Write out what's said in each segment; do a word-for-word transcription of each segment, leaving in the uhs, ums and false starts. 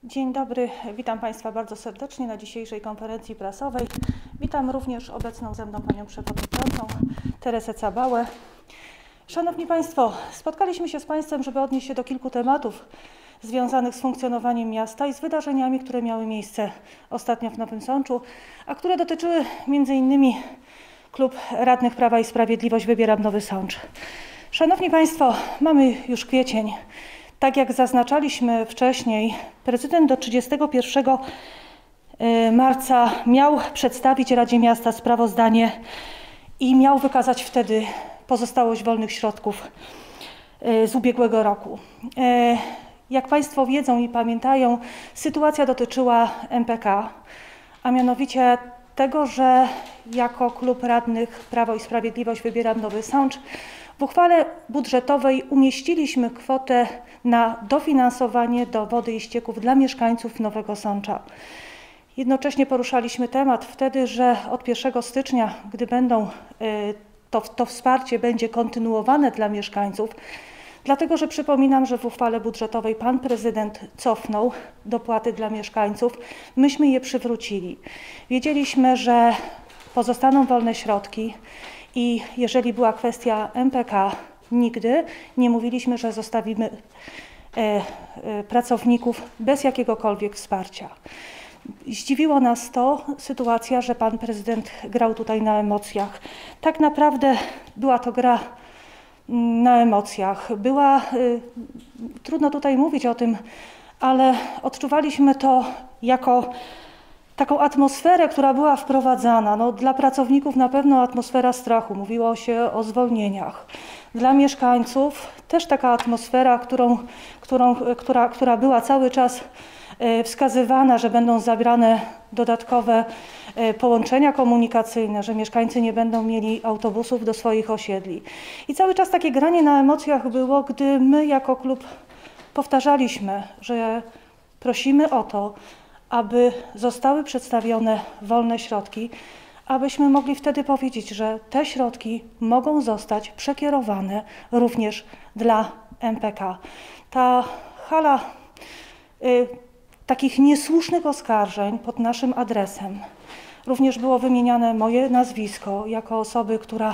Dzień dobry, witam Państwa bardzo serdecznie na dzisiejszej konferencji prasowej. Witam również obecną ze mną Panią Przewodniczącą Teresę Cabałę. Szanowni Państwo, spotkaliśmy się z Państwem, żeby odnieść się do kilku tematów związanych z funkcjonowaniem miasta i z wydarzeniami, które miały miejsce ostatnio w Nowym Sączu, a które dotyczyły między innymi Klub Radnych Prawa i Sprawiedliwość Wybieram Nowy Sącz. Szanowni Państwo, mamy już kwiecień. Tak jak zaznaczaliśmy wcześniej, prezydent do trzydziestego pierwszego marca miał przedstawić Radzie Miasta sprawozdanie i miał wykazać wtedy pozostałość wolnych środków z ubiegłego roku. Jak Państwo wiedzą i pamiętają, sytuacja dotyczyła M P K, a mianowicie tego, że jako Klub Radnych Prawo i Sprawiedliwość Wybieram Nowy Sącz w uchwale budżetowej umieściliśmy kwotę na dofinansowanie do wody i ścieków dla mieszkańców Nowego Sącza. Jednocześnie poruszaliśmy temat wtedy, że od pierwszego stycznia, gdy będą, to, to wsparcie będzie kontynuowane dla mieszkańców, dlatego że przypominam, że w uchwale budżetowej pan prezydent cofnął dopłaty dla mieszkańców, myśmy je przywrócili. Wiedzieliśmy, że pozostaną wolne środki i jeżeli była kwestia M P K, nigdy nie mówiliśmy, że zostawimy e, e, pracowników bez jakiegokolwiek wsparcia. Zdziwiło nas to sytuacja, że pan prezydent grał tutaj na emocjach. Tak naprawdę była to gra na emocjach. Była, y, trudno tutaj mówić o tym, ale odczuwaliśmy to jako taką atmosferę, która była wprowadzana. No, dla pracowników na pewno atmosfera strachu, mówiło się o zwolnieniach. Dla mieszkańców też taka atmosfera, którą, którą, która, która była cały czas wskazywana, że będą zabrane dodatkowe połączenia komunikacyjne, że mieszkańcy nie będą mieli autobusów do swoich osiedli. I cały czas takie granie na emocjach było, gdy my jako klub powtarzaliśmy, że prosimy o to, aby zostały przedstawione wolne środki, abyśmy mogli wtedy powiedzieć, że te środki mogą zostać przekierowane również dla M P K. Ta hala y, takich niesłusznych oskarżeń pod naszym adresem, również było wymieniane moje nazwisko jako osoby, która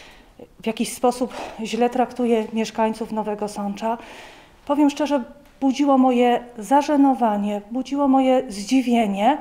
w jakiś sposób źle traktuje mieszkańców Nowego Sącza. Powiem szczerze, budziło moje zażenowanie, budziło moje zdziwienie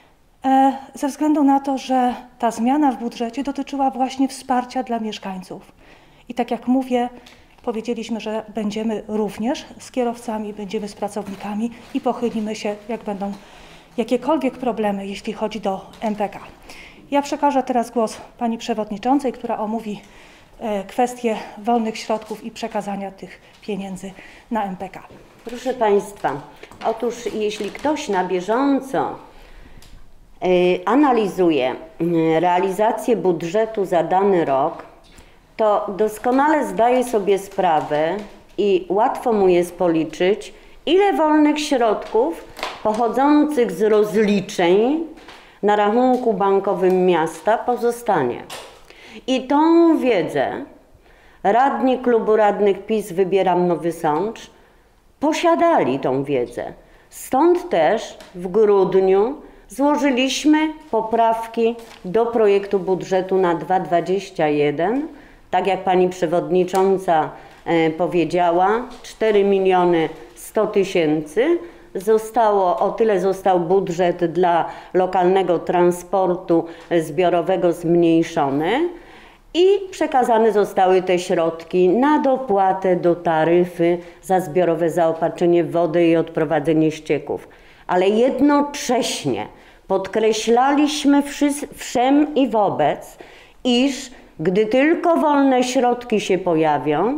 e, ze względu na to, że ta zmiana w budżecie dotyczyła właśnie wsparcia dla mieszkańców. I tak jak mówię, powiedzieliśmy, że będziemy również z kierowcami, będziemy z pracownikami i pochylimy się, jak będą jakiekolwiek problemy, jeśli chodzi do M P K. Ja przekażę teraz głos pani przewodniczącej, która omówi e, kwestie wolnych środków i przekazania tych pieniędzy na M P K. Proszę Państwa, otóż jeśli ktoś na bieżąco y, analizuje y, realizację budżetu za dany rok, to doskonale zdaje sobie sprawę i łatwo mu jest policzyć, ile wolnych środków pochodzących z rozliczeń na rachunku bankowym miasta pozostanie. I tą wiedzę radni Klubu Radnych PiS Wybieram Nowy Sącz posiadali tą wiedzę. Stąd też w grudniu złożyliśmy poprawki do projektu budżetu na dwa tysiące dwudziesty pierwszy. Tak jak pani przewodnicząca e, powiedziała, cztery miliony sto tysięcy. Zostało, o tyle został budżet dla lokalnego transportu zbiorowego zmniejszony. I przekazane zostały te środki na dopłatę do taryfy za zbiorowe zaopatrzenie w wodę i odprowadzenie ścieków. Ale jednocześnie podkreślaliśmy wszem i wobec, iż gdy tylko wolne środki się pojawią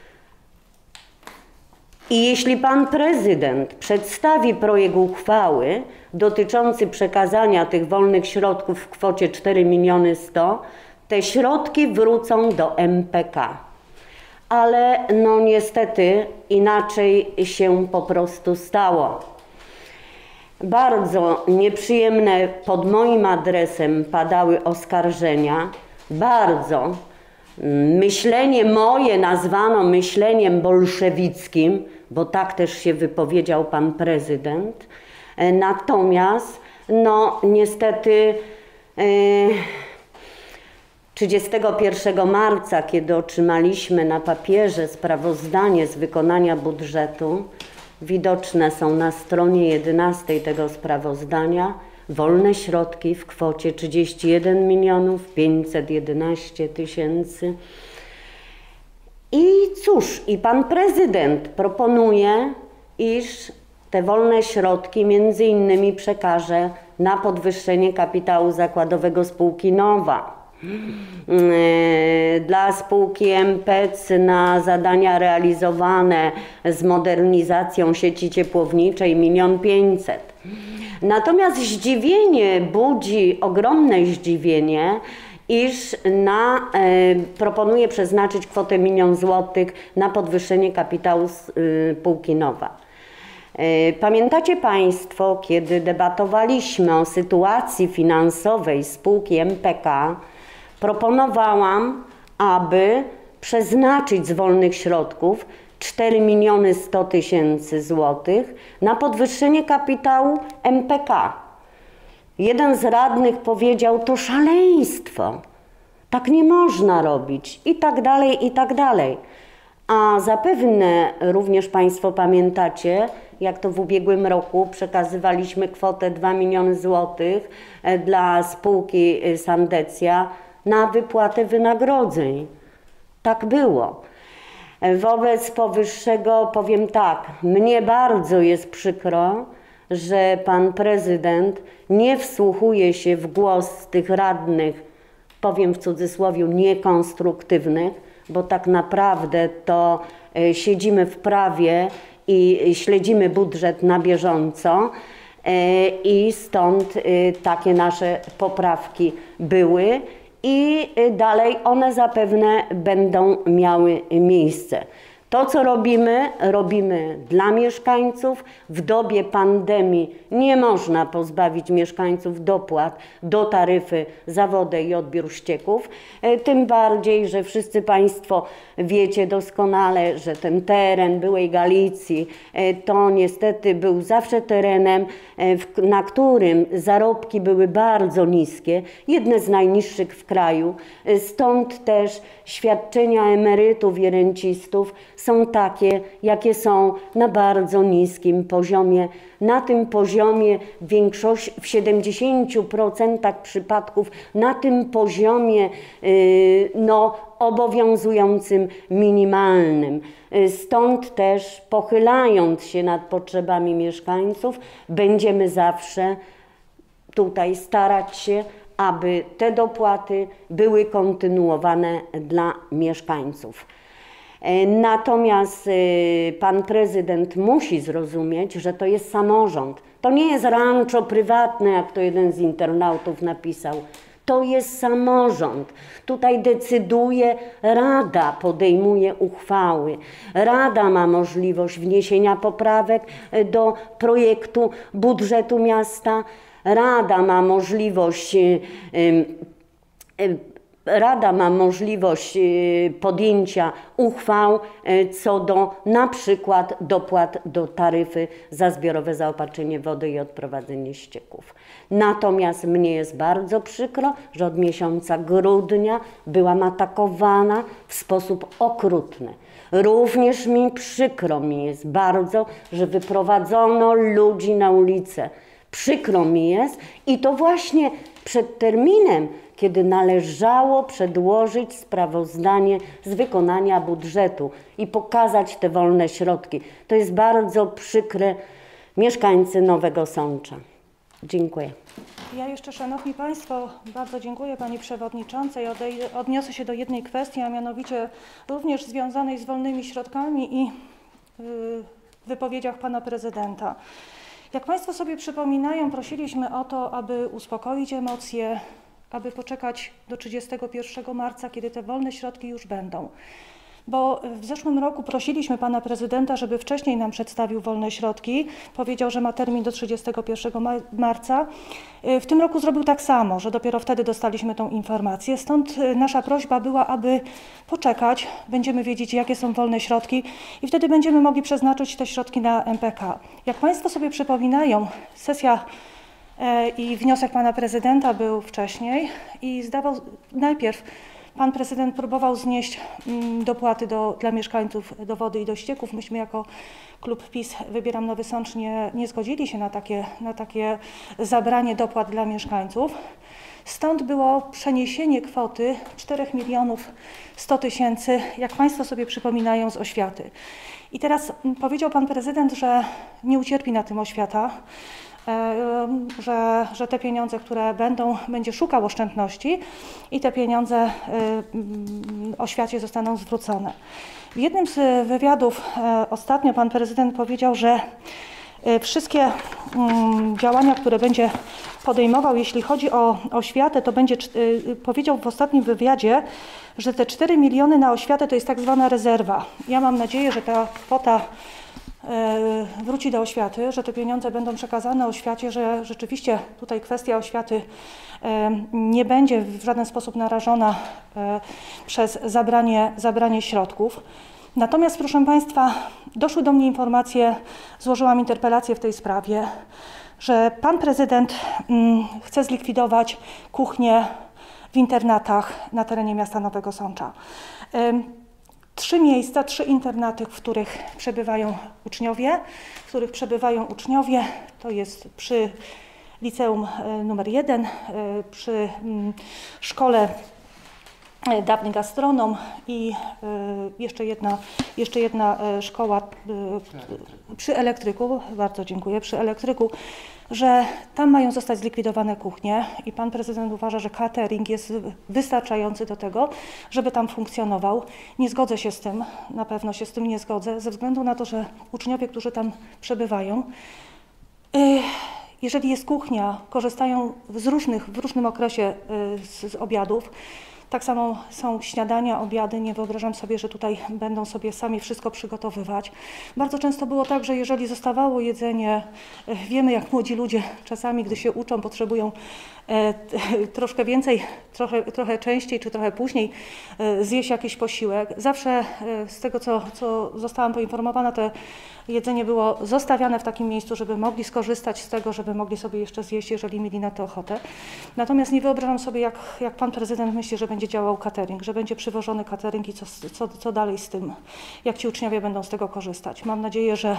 i jeśli pan prezydent przedstawi projekt uchwały dotyczący przekazania tych wolnych środków w kwocie cztery miliony sto, te środki wrócą do M P K. Ale no niestety inaczej się po prostu stało. Bardzo nieprzyjemne pod moim adresem padały oskarżenia. Bardzo. Myślenie moje nazwano myśleniem bolszewickim, bo tak też się wypowiedział pan prezydent. Natomiast no niestety trzydziestego pierwszego marca, kiedy otrzymaliśmy na papierze sprawozdanie z wykonania budżetu, widoczne są na stronie jedenastej tego sprawozdania wolne środki w kwocie trzydzieści jeden milionów pięćset jedenaście tysięcy. I cóż, i pan prezydent proponuje, iż te wolne środki między innymi przekaże na podwyższenie kapitału zakładowego spółki Nowa. Dla spółki M P C na zadania realizowane z modernizacją sieci ciepłowniczej milion pięćset. Natomiast zdziwienie budzi, ogromne zdziwienie, iż na, e, proponuje przeznaczyć kwotę milion złotych na podwyższenie kapitału spółki Nowa. E, pamiętacie Państwo, kiedy debatowaliśmy o sytuacji finansowej spółki M P K, proponowałam, aby przeznaczyć z wolnych środków cztery miliony sto tysięcy złotych na podwyższenie kapitału M P K. Jeden z radnych powiedział, to szaleństwo, tak nie można robić i tak dalej, i tak dalej. A zapewne również Państwo pamiętacie, jak to w ubiegłym roku przekazywaliśmy kwotę dwa miliony złotych dla spółki Sandecja na wypłatę wynagrodzeń. Tak było. Wobec powyższego powiem tak, mnie bardzo jest przykro, że pan prezydent nie wsłuchuje się w głos tych radnych, powiem w cudzysłowie, niekonstruktywnych, bo tak naprawdę to siedzimy w prawie i śledzimy budżet na bieżąco i stąd takie nasze poprawki były i dalej one zapewne będą miały miejsce. To, co robimy, robimy dla mieszkańców. W dobie pandemii nie można pozbawić mieszkańców dopłat do taryfy za wodę i odbiór ścieków. Tym bardziej, że wszyscy Państwo wiecie doskonale, że ten teren byłej Galicji to niestety był zawsze terenem, na którym zarobki były bardzo niskie, jedne z najniższych w kraju. Stąd też świadczenia emerytów i rencistów są takie, jakie są, na bardzo niskim poziomie. Na tym poziomie w większości, w siedemdziesięciu procentach przypadków, na tym poziomie yy, no, obowiązującym minimalnym. Stąd też, pochylając się nad potrzebami mieszkańców, będziemy zawsze tutaj starać się, aby te dopłaty były kontynuowane dla mieszkańców. Natomiast pan prezydent musi zrozumieć, że to jest samorząd. To nie jest rancho prywatne, jak to jeden z internautów napisał. To jest samorząd. Tutaj decyduje Rada, podejmuje uchwały. Rada ma możliwość wniesienia poprawek do projektu budżetu miasta. Rada ma możliwość yy, yy, Rada ma możliwość podjęcia uchwał co do na przykład dopłat do taryfy za zbiorowe zaopatrzenie wody i odprowadzenie ścieków. Natomiast mnie jest bardzo przykro, że od miesiąca grudnia byłam atakowana w sposób okrutny. Również mi przykro mi jest bardzo, że wyprowadzono ludzi na ulicę. Przykro mi jest i to właśnie przed terminem, kiedy należało przedłożyć sprawozdanie z wykonania budżetu i pokazać te wolne środki. To jest bardzo przykre, mieszkańcy Nowego Sącza. Dziękuję. Ja jeszcze, Szanowni Państwo, bardzo dziękuję Pani Przewodniczącej. Odniosę się do jednej kwestii, a mianowicie również związanej z wolnymi środkami i yy, wypowiedziach Pana Prezydenta. Jak Państwo sobie przypominają, prosiliśmy o to, aby uspokoić emocje, aby poczekać do trzydziestego pierwszego marca, kiedy te wolne środki już będą. bo w zeszłym roku prosiliśmy pana prezydenta, żeby wcześniej nam przedstawił wolne środki. Powiedział, że ma termin do trzydziestego pierwszego marca. W tym roku zrobił tak samo, że dopiero wtedy dostaliśmy tą informację. Stąd nasza prośba była, aby poczekać. Będziemy wiedzieć, jakie są wolne środki i wtedy będziemy mogli przeznaczyć te środki na M P K. Jak państwo sobie przypominają, sesja i wniosek pana prezydenta był wcześniej i zdawał najpierw pan prezydent próbował znieść dopłaty do, dla mieszkańców do wody i do ścieków. Myśmy jako klub PiS Wybieram Nowy Sącz nie, nie zgodzili się na takie, na takie zabranie dopłat dla mieszkańców. Stąd było przeniesienie kwoty czterech milionów sto tysięcy, jak państwo sobie przypominają, z oświaty. I teraz powiedział pan prezydent, że nie ucierpi na tym oświata, Że, że te pieniądze, które będą, będzie szukał oszczędności i te pieniądze oświacie zostaną zwrócone. W jednym z wywiadów ostatnio pan prezydent powiedział, że wszystkie działania, które będzie podejmował, jeśli chodzi o oświatę, to będzie, powiedział w ostatnim wywiadzie, że te cztery miliony na oświatę to jest tak zwana rezerwa. Ja mam nadzieję, że ta kwota wróci do oświaty, że te pieniądze będą przekazane oświacie, że rzeczywiście tutaj kwestia oświaty nie będzie w żaden sposób narażona przez zabranie, zabranie środków. Natomiast, proszę państwa, doszły do mnie informacje, złożyłam interpelację w tej sprawie, że pan prezydent chce zlikwidować kuchnię w internatach na terenie miasta Nowego Sącza. Trzy miejsca, trzy internaty, w których przebywają uczniowie, w których przebywają uczniowie, to jest przy liceum numer jeden, przy szkole dawny gastronom i jeszcze jedna, jeszcze jedna szkoła przy elektryku, bardzo dziękuję, przy elektryku, że tam mają zostać zlikwidowane kuchnie i pan prezydent uważa, że catering jest wystarczający do tego, żeby tam funkcjonował. Nie zgodzę się z tym, na pewno się z tym nie zgodzę, ze względu na to, że uczniowie, którzy tam przebywają, jeżeli jest kuchnia, korzystają z różnych, w różnym okresie z, z obiadów. Tak samo są śniadania, obiady. Nie wyobrażam sobie, że tutaj będą sobie sami wszystko przygotowywać. Bardzo często było tak, że jeżeli zostawało jedzenie, wiemy jak młodzi ludzie czasami, gdy się uczą, potrzebują e, troszkę więcej, trochę, trochę częściej czy trochę później e, zjeść jakiś posiłek. Zawsze e, z tego, co, co zostałam poinformowana, to jedzenie było zostawiane w takim miejscu, żeby mogli skorzystać z tego, żeby mogli sobie jeszcze zjeść, jeżeli mieli na to ochotę. Natomiast nie wyobrażam sobie, jak, jak pan prezydent myśli, że będzie działał catering, że będzie przywożony catering i co, co, co dalej z tym, jak ci uczniowie będą z tego korzystać. Mam nadzieję, że,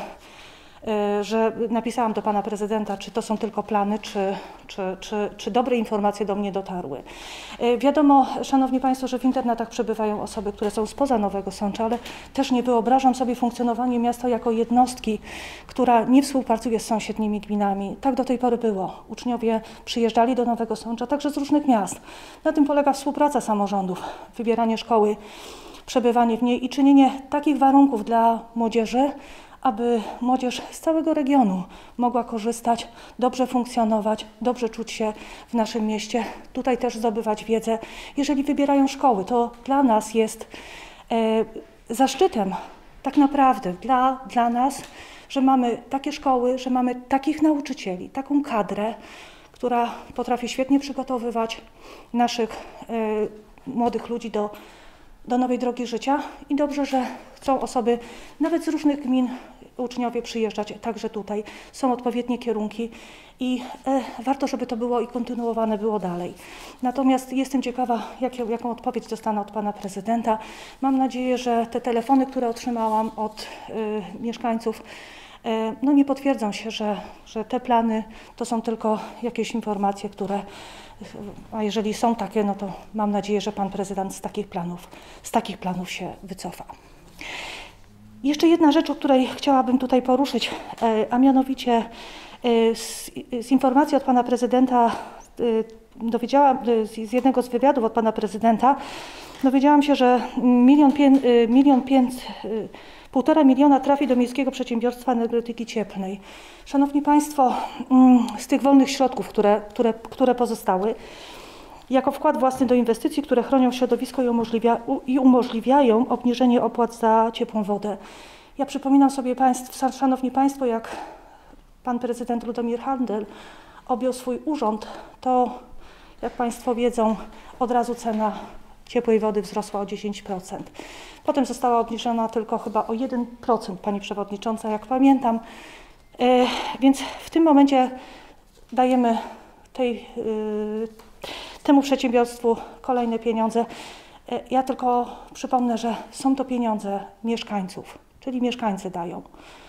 że napisałam do pana prezydenta, czy to są tylko plany, czy, czy, czy, czy dobre informacje do mnie dotarły. Wiadomo, szanowni państwo, że w internatach przebywają osoby, które są spoza Nowego Sącza, ale też nie wyobrażam sobie funkcjonowanie miasta jako jednostki, która nie współpracuje z sąsiednimi gminami. Tak do tej pory było. Uczniowie przyjeżdżali do Nowego Sącza, także z różnych miast. Na tym polega współpraca samorządów, wybieranie szkoły, przebywanie w niej i czynienie takich warunków dla młodzieży, aby młodzież z całego regionu mogła korzystać, dobrze funkcjonować, dobrze czuć się w naszym mieście, tutaj też zdobywać wiedzę. Jeżeli wybierają szkoły, to dla nas jest e, zaszczytem, tak naprawdę dla, dla nas, że mamy takie szkoły, że mamy takich nauczycieli, taką kadrę, która potrafi świetnie przygotowywać naszych e, młodych ludzi do do nowej drogi życia i dobrze, że chcą osoby nawet z różnych gmin, uczniowie przyjeżdżać także tutaj. Są odpowiednie kierunki i e, warto, żeby to było i kontynuowane było dalej. Natomiast jestem ciekawa, jak, jaką odpowiedź dostanę od pana prezydenta. Mam nadzieję, że te telefony, które otrzymałam od e, mieszkańców, e, no nie potwierdzą się, że, że te plany to są tylko jakieś informacje, które a jeżeli są takie, no to mam nadzieję, że pan prezydent z takich planów, z takich planów się wycofa. Jeszcze jedna rzecz, o której chciałabym tutaj poruszyć, a mianowicie z, z informacji od pana prezydenta, dowiedziałam, z jednego z wywiadów od pana prezydenta, dowiedziałam się, że milion, pię, milion pięć, półtora miliona trafi do Miejskiego Przedsiębiorstwa Energetyki Cieplnej. Szanowni państwo, z tych wolnych środków, które, które, które pozostały, jako wkład własny do inwestycji, które chronią środowisko i, umożliwia, i umożliwiają obniżenie opłat za ciepłą wodę. Ja przypominam sobie Państwu, Szanowni Państwo, jak Pan Prezydent Ludomir Handel objął swój urząd, to jak Państwo wiedzą, od razu cena ciepłej wody wzrosła o dziesięć procent. Potem została obniżona tylko chyba o jeden procent, Pani Przewodnicząca, jak pamiętam. E, więc w tym momencie dajemy tej, e, temu przedsiębiorstwu kolejne pieniądze. E, ja tylko przypomnę, że są to pieniądze mieszkańców, czyli mieszkańcy dają.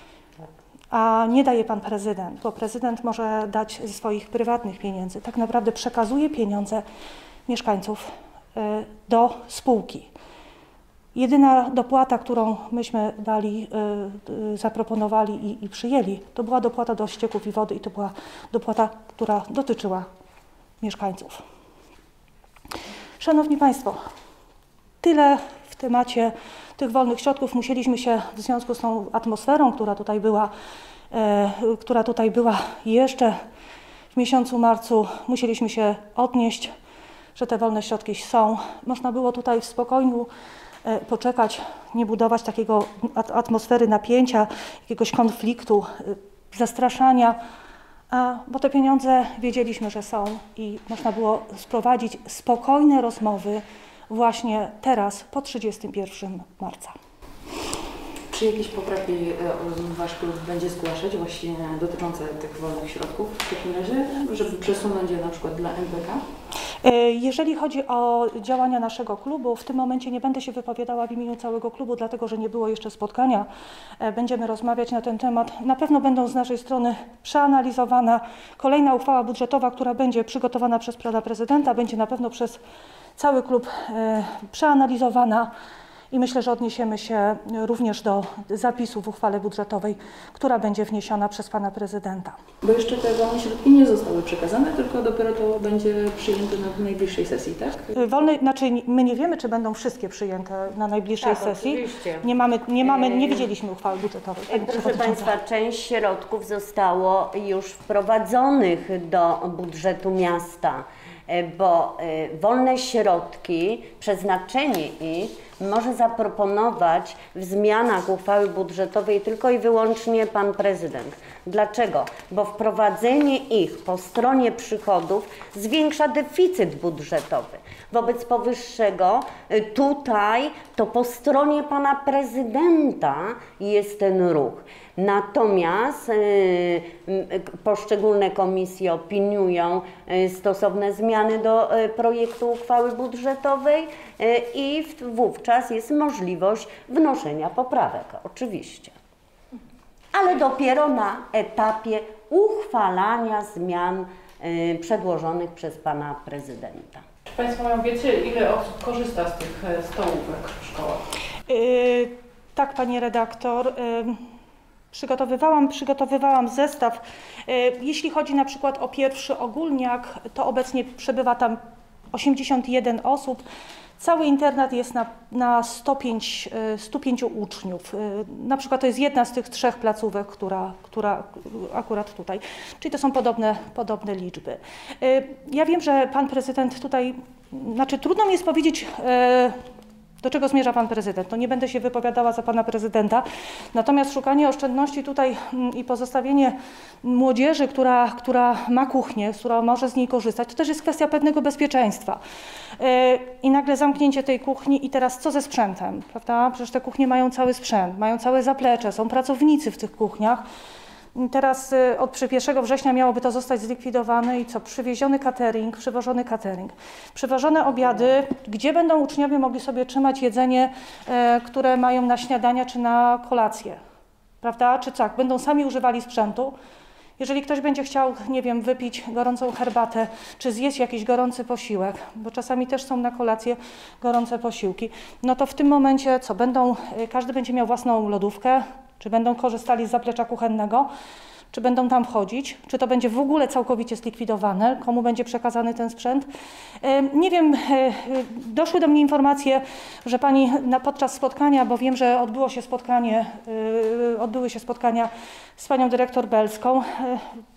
A nie daje Pan Prezydent, bo Prezydent może dać ze swoich prywatnych pieniędzy. Tak naprawdę przekazuje pieniądze mieszkańców do spółki. Jedyna dopłata, którą myśmy dali, zaproponowali i, i przyjęli, to była dopłata do ścieków i wody i to była dopłata, która dotyczyła mieszkańców. Szanowni Państwo, tyle w temacie tych wolnych środków. Musieliśmy się w związku z tą atmosferą, która tutaj była, e, która tutaj była jeszcze w miesiącu marcu, musieliśmy się odnieść, że te wolne środki są. Można było tutaj w spokoju e, poczekać, nie budować takiego atmosfery napięcia, jakiegoś konfliktu, e, zastraszania, a, bo te pieniądze wiedzieliśmy, że są i można było sprowadzić spokojne rozmowy właśnie teraz, po trzydziestego pierwszego marca. Czy jakieś poprawki Wasz klub będzie zgłaszać właśnie dotyczące tych wolnych środków w takim razie, żeby przesunąć je na przykład dla N P K? Jeżeli chodzi o działania naszego klubu, w tym momencie nie będę się wypowiadała w imieniu całego klubu, dlatego że nie było jeszcze spotkania. Będziemy rozmawiać na ten temat. Na pewno będą z naszej strony przeanalizowana kolejna uchwała budżetowa, która będzie przygotowana przez Pana Prezydenta, będzie na pewno przez cały klub przeanalizowana. I myślę, że odniesiemy się również do zapisów w uchwale budżetowej, która będzie wniesiona przez Pana Prezydenta. Bo jeszcze te wolne środki nie zostały przekazane, tylko dopiero to będzie przyjęte na najbliższej sesji, tak? Wolne, znaczy my nie wiemy, czy będą wszystkie przyjęte na najbliższej Tak, sesji. oczywiście. Nie mamy, nie mamy, nie widzieliśmy uchwały budżetowej. Proszę Państwa, część środków zostało już wprowadzonych do budżetu miasta, bo wolne środki, przeznaczenie ich może zaproponować w zmianach uchwały budżetowej tylko i wyłącznie Pan Prezydent. Dlaczego? Bo wprowadzenie ich po stronie przychodów zwiększa deficyt budżetowy. Wobec powyższego tutaj to po stronie Pana Prezydenta jest ten ruch. Natomiast y, poszczególne komisje opiniują y, stosowne zmiany do y, projektu uchwały budżetowej y, i w, wówczas jest możliwość wnoszenia poprawek, oczywiście. Ale dopiero na etapie uchwalania zmian y, przedłożonych przez Pana Prezydenta. Czy Państwo mają wiecie, ile osób korzysta z tych stołówek w szkołach? Yy, tak, Pani redaktor. Yy... Przygotowywałam, przygotowywałam zestaw. Jeśli chodzi na przykład o pierwszy ogólniak, to obecnie przebywa tam osiemdziesiąt jeden osób. Cały internat jest na, na sto pięć, stu pięciu uczniów. Na przykład to jest jedna z tych trzech placówek, która, która akurat tutaj. Czyli to są podobne, podobne liczby. Ja wiem, że Pan Prezydent tutaj, znaczy trudno mi jest powiedzieć, do czego zmierza Pan Prezydent. No nie będę się wypowiadała za Pana Prezydenta, natomiast szukanie oszczędności tutaj i pozostawienie młodzieży, która, która ma kuchnię, która może z niej korzystać, to też jest kwestia pewnego bezpieczeństwa. I nagle zamknięcie tej kuchni i teraz co ze sprzętem, prawda? Przecież te kuchnie mają cały sprzęt, mają całe zaplecze, są pracownicy w tych kuchniach. Teraz od pierwszego września miałoby to zostać zlikwidowane i co? Przywieziony catering, przywożony catering, przywożone obiady, gdzie będą uczniowie mogli sobie trzymać jedzenie, e, które mają na śniadania czy na kolację, prawda? Czy tak, będą sami używali sprzętu. Jeżeli ktoś będzie chciał, nie wiem, wypić gorącą herbatę, czy zjeść jakiś gorący posiłek, bo czasami też są na kolację gorące posiłki, no to w tym momencie co? Będą, każdy będzie miał własną lodówkę, czy będą korzystali z zaplecza kuchennego, czy będą tam wchodzić, czy to będzie w ogóle całkowicie zlikwidowane, komu będzie przekazany ten sprzęt. Nie wiem, doszły do mnie informacje, że Pani na, podczas spotkania, bo wiem, że odbyło się spotkanie, odbyły się spotkania z Panią Dyrektor Belską,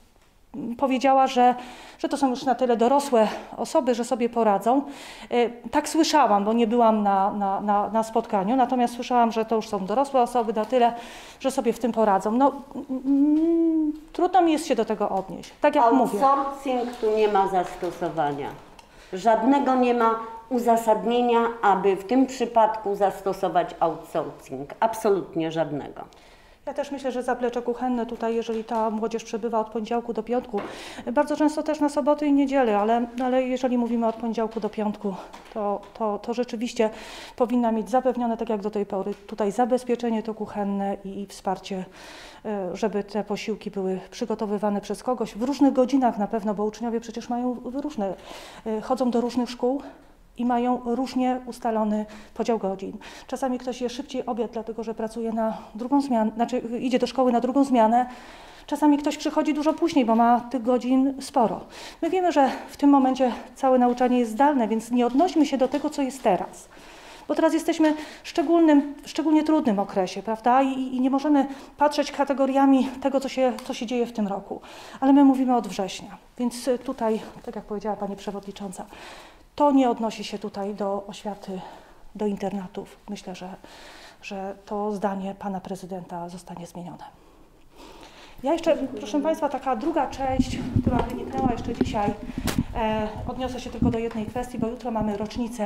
powiedziała, że, że to są już na tyle dorosłe osoby, że sobie poradzą. Tak słyszałam, bo nie byłam na, na, na, na spotkaniu, natomiast słyszałam, że to już są dorosłe osoby na tyle, że sobie w tym poradzą. No, mm, trudno mi jest się do tego odnieść, tak jak mówię. Outsourcing tu nie ma zastosowania. Żadnego nie ma uzasadnienia, aby w tym przypadku zastosować outsourcing. Absolutnie żadnego. Ja też myślę, że zaplecze kuchenne tutaj, jeżeli ta młodzież przebywa od poniedziałku do piątku, bardzo często też na soboty i niedzielę, ale, ale jeżeli mówimy od poniedziałku do piątku, to, to, to rzeczywiście powinna mieć zapewnione, tak jak do tej pory, tutaj zabezpieczenie to kuchenne i, i wsparcie, żeby te posiłki były przygotowywane przez kogoś w różnych godzinach na pewno, bo uczniowie przecież mają różne, chodzą do różnych szkół i mają różnie ustalony podział godzin. Czasami ktoś je szybciej obiad, dlatego że pracuje na drugą zmianę, znaczy idzie do szkoły na drugą zmianę. Czasami ktoś przychodzi dużo później, bo ma tych godzin sporo. My wiemy, że w tym momencie całe nauczanie jest zdalne, więc nie odnośmy się do tego, co jest teraz. Bo teraz jesteśmy w szczególnym, szczególnie trudnym okresie, prawda? I, I nie możemy patrzeć kategoriami tego, co się, co się dzieje w tym roku. Ale my mówimy od września, więc tutaj, tak jak powiedziała Pani Przewodnicząca, to nie odnosi się tutaj do oświaty, do internatów. Myślę, że, że to zdanie Pana Prezydenta zostanie zmienione. Ja jeszcze, proszę Państwa, taka druga część, która wyniknęła jeszcze dzisiaj, e, odniosę się tylko do jednej kwestii, bo jutro mamy rocznicę,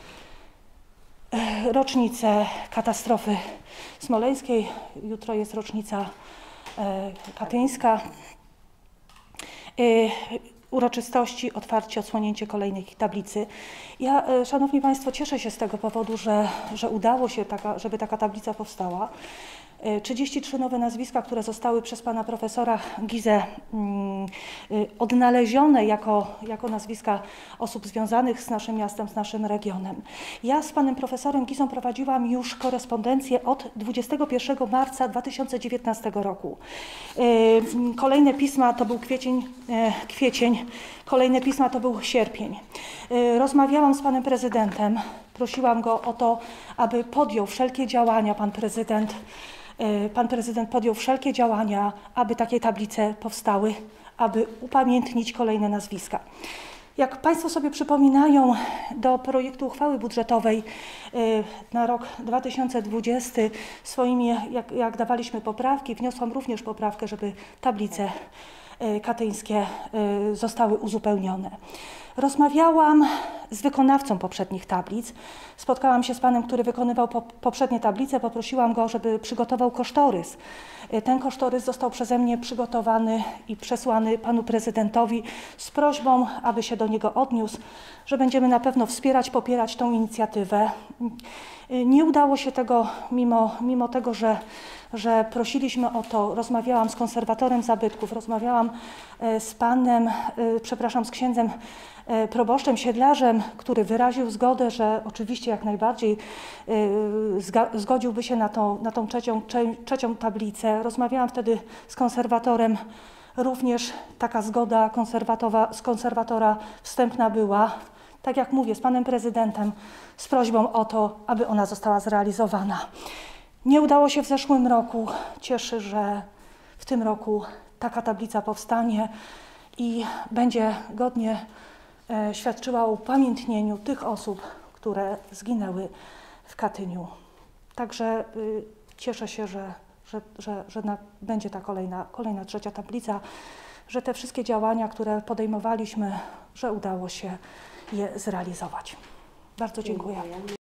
e, rocznicę katastrofy smoleńskiej, jutro jest rocznica e, katyńska. E, uroczystości, otwarcie, odsłonięcie kolejnej tablicy. Ja, Szanowni Państwo, cieszę się z tego powodu, że, że udało się, taka, żeby taka tablica powstała. trzydzieści trzy nowe nazwiska, które zostały przez pana profesora Gizę mm, odnalezione jako, jako nazwiska osób związanych z naszym miastem, z naszym regionem. Ja z panem profesorem Gizą prowadziłam już korespondencję od dwudziestego pierwszego marca dwa tysiące dziewiętnastego roku. Kolejne pisma to był kwiecień, kwiecień, kolejne pisma to był sierpień. Rozmawiałam z panem prezydentem, prosiłam go o to, aby podjął wszelkie działania, pan prezydent, Pan prezydent podjął wszelkie działania, aby takie tablice powstały, aby upamiętnić kolejne nazwiska. Jak Państwo sobie przypominają, do projektu uchwały budżetowej na rok dwa tysiące dwudziesty swoimi, jak, jak dawaliśmy poprawki, wniosłam również poprawkę, żeby tablice katyńskie zostały uzupełnione. Rozmawiałam z wykonawcą poprzednich tablic. Spotkałam się z panem, który wykonywał po, poprzednie tablice. Poprosiłam go, żeby przygotował kosztorys. Ten kosztorys został przeze mnie przygotowany i przesłany panu prezydentowi z prośbą, aby się do niego odniósł, że będziemy na pewno wspierać, popierać tą inicjatywę. Nie udało się tego, mimo, mimo tego, że, że prosiliśmy o to. Rozmawiałam z konserwatorem zabytków, rozmawiałam z panem, przepraszam, z księdzem proboszczem Siedlarzem, który wyraził zgodę, że oczywiście jak najbardziej zgodziłby się na tą, na tą trzecią, trzecią tablicę. Rozmawiałam wtedy z konserwatorem, również taka zgoda z konserwatora wstępna była. Tak jak mówię, z panem prezydentem, z prośbą o to, aby ona została zrealizowana. Nie udało się w zeszłym roku. Cieszy, że w tym roku taka tablica powstanie i będzie godnie e, świadczyła o upamiętnieniu tych osób, które zginęły w Katyniu. Także y, cieszę się, że, że, że, że na, będzie ta kolejna, kolejna trzecia tablica, że te wszystkie działania, które podejmowaliśmy, że udało się je zrealizować. Bardzo dziękuję. Dziękuję.